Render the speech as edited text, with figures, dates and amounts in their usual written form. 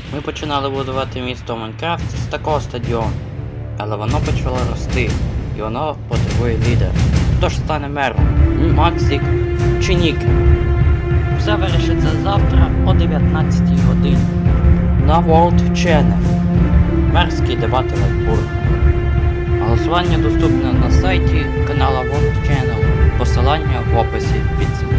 Ми починали будувати місто Майнкрафт з такого стадіону, але воно почало рости, і воно потребує лідера. Хто ж стане мером? Максик чи Ніки? Все вирішиться завтра о 19 годині на World Channel. Мерські дебати Лайтбург. Голосування доступне на сайті канала World Channel. Посилання в описі під цим.